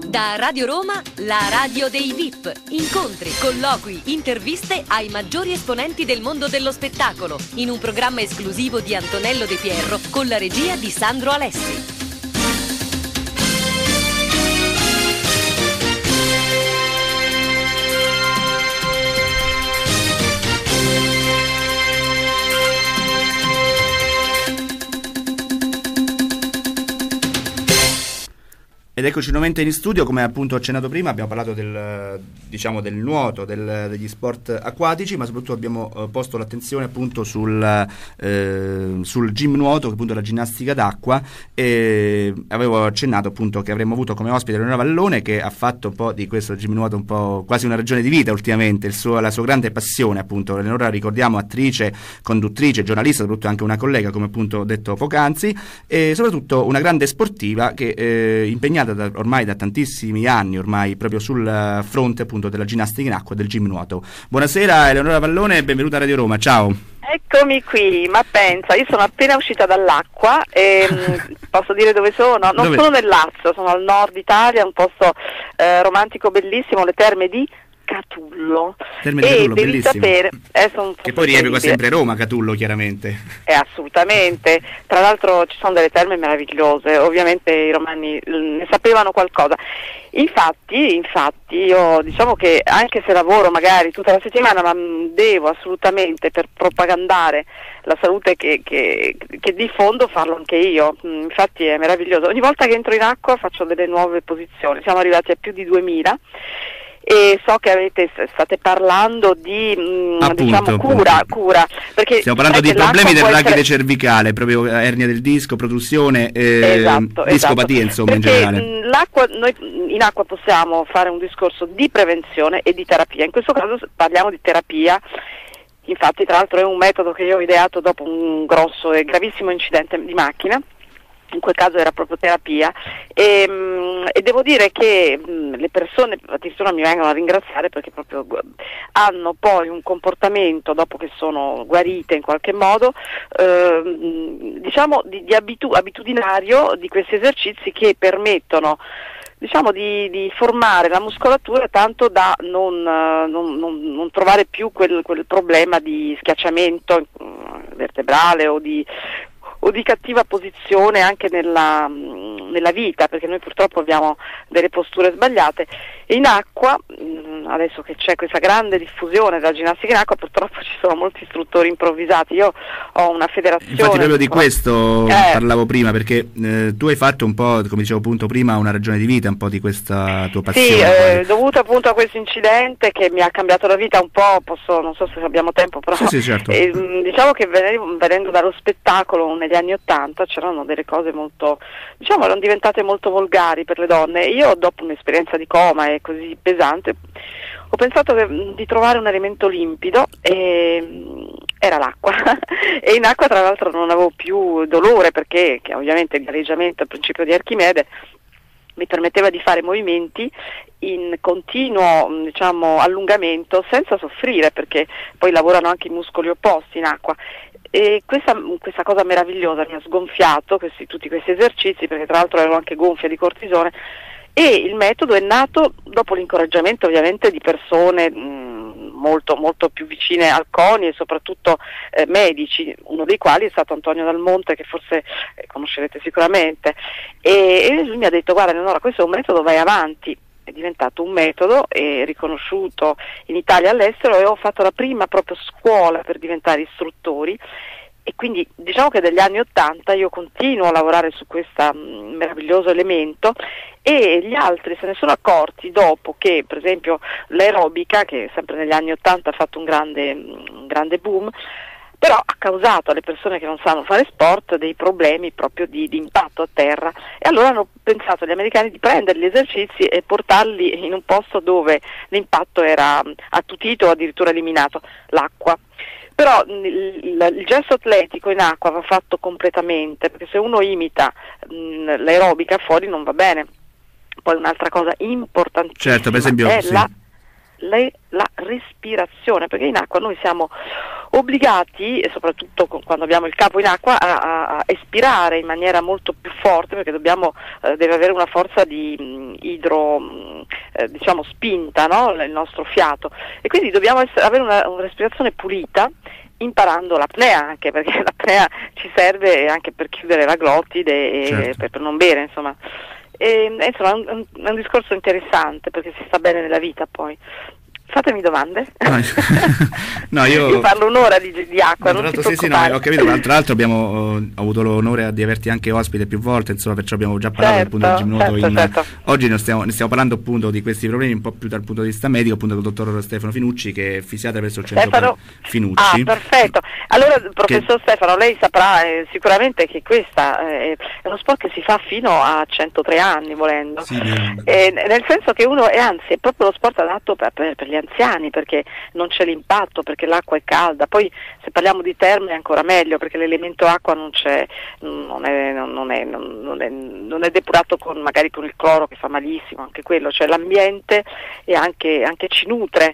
Da Radio Roma, la radio dei VIP. Incontri, colloqui, interviste ai maggiori esponenti del mondo dello spettacolo, in un programma esclusivo di Antonello De Pierro con la regia di Sandro Alessi. Ed eccoci nuovamente in studio. Come appunto accennato prima, abbiamo parlato del nuoto, degli sport acquatici, ma soprattutto abbiamo posto l'attenzione appunto sul gym nuoto, che appunto è la ginnastica d'acqua, e avevo accennato appunto che avremmo avuto come ospite Eleonora Vallone, che ha fatto un po' di questo gym nuoto un po' quasi una ragione di vita ultimamente, la sua grande passione appunto. Eleonora, ricordiamo, attrice, conduttrice, giornalista, soprattutto anche una collega, come appunto detto poc'anzi, e soprattutto una grande sportiva che impegnata ormai da tantissimi anni ormai proprio sul fronte appunto della ginnastica in acqua e del gym nuoto. Buonasera Eleonora Vallone e benvenuta a Radio Roma, ciao. Eccomi qui, ma pensa, io sono appena uscita dall'acqua e posso dire dove sono? Non sono nel Lazio, sono al nord Italia, un posto romantico bellissimo, le terme di Catullo. Terme di Catullo, devi bellissimo. Sapere, che poi riepica sempre Roma, Catullo, chiaramente. Assolutamente, tra l'altro ci sono delle terme meravigliose, ovviamente i romani ne sapevano qualcosa. Infatti io diciamo che anche se lavoro magari tutta la settimana, ma devo assolutamente, per propagandare la salute che diffondo, farlo anche io. Infatti è meraviglioso. Ogni volta che entro in acqua faccio delle nuove posizioni, siamo arrivati a più di 2000. E so che state parlando di cura, perché stiamo parlando di problemi del rachide cervicale, proprio ernia del disco, protusione, discopatia, insomma, perché in generale. Noi in acqua possiamo fare un discorso di prevenzione e di terapia. In questo caso parliamo di terapia. Infatti, tra l'altro, è un metodo che io ho ideato dopo un grosso e gravissimo incidente di macchina. In quel caso era proprio terapia e devo dire che le persone addirittura mi vengono a ringraziare, perché proprio hanno poi un comportamento, dopo che sono guarite in qualche modo, diciamo di abitudinario di questi esercizi, che permettono, diciamo, di formare la muscolatura tanto da non trovare più quel problema di schiacciamento vertebrale o di cattiva posizione anche nella vita, perché noi purtroppo abbiamo delle posture sbagliate. E in acqua, adesso che c'è questa grande diffusione della ginnastica in acqua, purtroppo ci sono molti istruttori improvvisati. Io ho una federazione. Infatti proprio di questo parlavo prima, perché tu hai fatto un po', come dicevo appunto prima, una ragione di vita, un po' di questa tua passione. Sì, dovuto appunto a questo incidente che mi ha cambiato la vita un po', non so se abbiamo tempo, però sì, certo. Diciamo che venendo dallo spettacolo negli anni *80 c'erano delle cose molto, diciamo, erano diventate molto volgari per le donne. Io, dopo un'esperienza di coma e così pesante, ho pensato di trovare un elemento limpido, e era l'acqua. E in acqua, tra l'altro, non avevo più dolore, perché ovviamente il galleggiamento, il principio di Archimede, mi permetteva di fare movimenti in continuo, diciamo, allungamento senza soffrire, perché poi lavorano anche i muscoli opposti in acqua. E questa cosa meravigliosa mi ha sgonfiato tutti questi esercizi, perché tra l'altro ero anche gonfia di cortisone, e il metodo è nato dopo l'incoraggiamento ovviamente di persone molto, molto più vicine al CONI, e soprattutto medici, uno dei quali è stato Antonio Dal Monte, che forse conoscerete sicuramente, e lui mi ha detto: guarda Eleonora, questo è un metodo, vai avanti. È diventato un metodo riconosciuto in Italia e all'estero, e ho fatto la prima proprio scuola per diventare istruttori. E quindi diciamo che dagli anni '80 io continuo a lavorare su questo meraviglioso elemento, e gli altri se ne sono accorti dopo che, per esempio, l'aerobica, che sempre negli anni '80 ha fatto un grande boom, però ha causato alle persone che non sanno fare sport dei problemi proprio di impatto a terra, e allora hanno pensato gli americani di prendere gli esercizi e portarli in un posto dove l'impatto era attutito o addirittura eliminato: l'acqua. Però il gesto atletico in acqua va fatto completamente, perché se uno imita l'aerobica fuori non va bene. Poi un'altra cosa importantissima, certo, per esempio, è la respirazione, perché in acqua noi siamo obbligati, e soprattutto quando abbiamo il capo in acqua, a espirare in maniera molto più forte, perché deve avere una forza di diciamo spinta, no? Il nostro fiato, e quindi dobbiamo avere una respirazione pulita, imparando l'apnea, anche perché l'apnea ci serve anche per chiudere la glottide e certo. per non bere, insomma. Insomma, è un discorso interessante, perché si sta bene nella vita poi. Fatemi domande. No, io parlo un'ora di acqua, non ti preoccupare. ho capito, tra l'altro ho avuto l'onore di averti anche ospite più volte, insomma, perciò abbiamo già parlato appunto del gimnuoto. Certo. Oggi ne stiamo parlando appunto di questi problemi un po' più dal punto di vista medico, appunto con il dottor Stefano Finucci, che è fisiatra presso il centro Finucci. Perfetto. Allora, professor Stefano, lei saprà sicuramente che questa è uno sport che si fa fino a 103 anni, volendo. Sì, nel senso che anzi, è proprio lo sport adatto per gli anziani, perché non c'è l'impatto, perché l'acqua è calda. Poi se parliamo di terme è ancora meglio, perché l'elemento acqua non è depurato magari con il cloro, che fa malissimo, anche quello, cioè l'ambiente, e anche ci nutre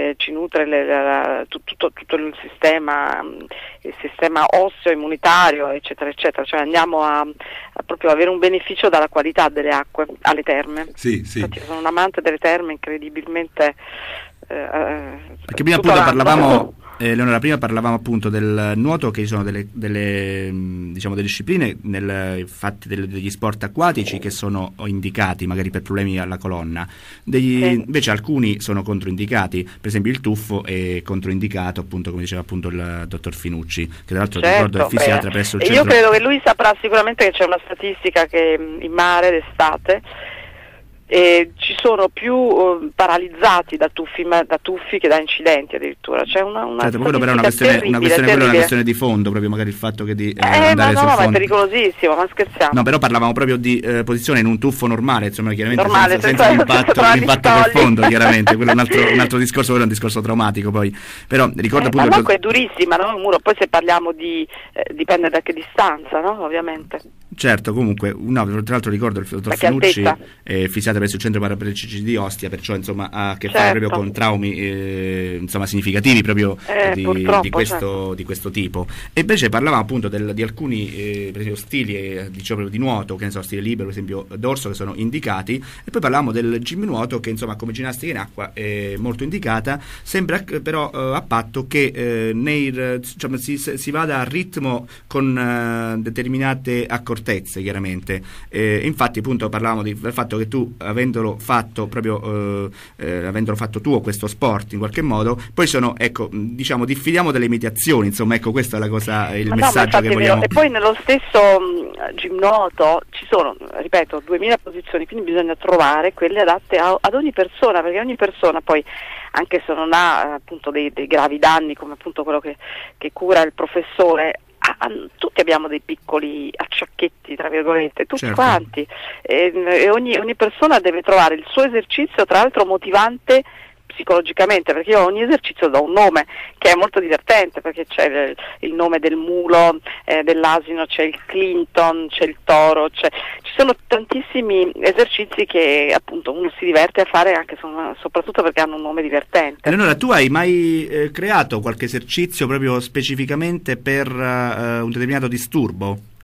tutto il sistema osseo, immunitario, eccetera eccetera, cioè andiamo a proprio avere un beneficio dalla qualità delle acque alle terme. Sì. Infatti sono un amante delle terme, incredibilmente. Perché prima appunto parlavamo, Leonora, parlavamo appunto del nuoto, che ci sono delle discipline infatti degli sport acquatici che sono indicati magari per problemi alla colonna, invece alcuni sono controindicati, per esempio il tuffo è controindicato, appunto come diceva appunto il dottor Finucci, che tra l'altro ricordo è fisiatra presso il centro. Io credo che lui saprà sicuramente che c'è una statistica che in mare d'estate ci sono più paralizzati da tuffi che da incidenti addirittura. C'è una certo, quello però è una questione di fondo, proprio magari il fatto che di andare sul fondo. Ma è pericolosissimo, ma scherziamo. No, però parlavamo proprio di posizione in un tuffo normale, insomma, chiaramente senza l'impatto col fondo, chiaramente. Quello è un altro discorso, quello è un discorso traumatico poi. Però ricordo appunto ma l'acqua è durissima, no? Il muro, poi se parliamo dipende da che distanza, no? Ovviamente. Certo, comunque, tra l'altro ricordo il dottor Finucci è fisiatra presso il centro paraplegici di Ostia, perciò insomma ha a che fare proprio con traumi insomma significativi proprio di questo tipo. E invece parlavamo appunto di alcuni per esempio stili diciamo di nuoto, che ne so, stile libero, per esempio dorso, che sono indicati, e poi parlavamo del gimnuoto, che insomma come ginnastica in acqua è molto indicata. Sembra però a patto che si vada a ritmo con determinate accortezze, chiaramente. Infatti appunto parlavamo del fatto che tu, avendolo fatto tu questo sport in qualche modo, poi diffidiamo delle imitazioni, insomma, ecco, questa è la cosa, il messaggio che vogliamo. E poi nello stesso gimnuoto ci sono, ripeto, 2000 posizioni, quindi bisogna trovare quelle adatte ad ogni persona, perché ogni persona poi, anche se non ha appunto dei gravi danni come appunto quello che cura il professore, tutti abbiamo dei piccoli acciacchetti, tra virgolette, tutti quanti, e ogni persona deve trovare il suo esercizio, tra l'altro motivante psicologicamente, perché io a ogni esercizio do un nome che è molto divertente, perché c'è il nome del mulo, dell'asino, c'è il Clinton, c'è il toro, ci sono tantissimi esercizi che appunto uno si diverte a fare, anche soprattutto perché hanno un nome divertente. Allora, tu hai mai creato qualche esercizio proprio specificamente per un determinato disturbo?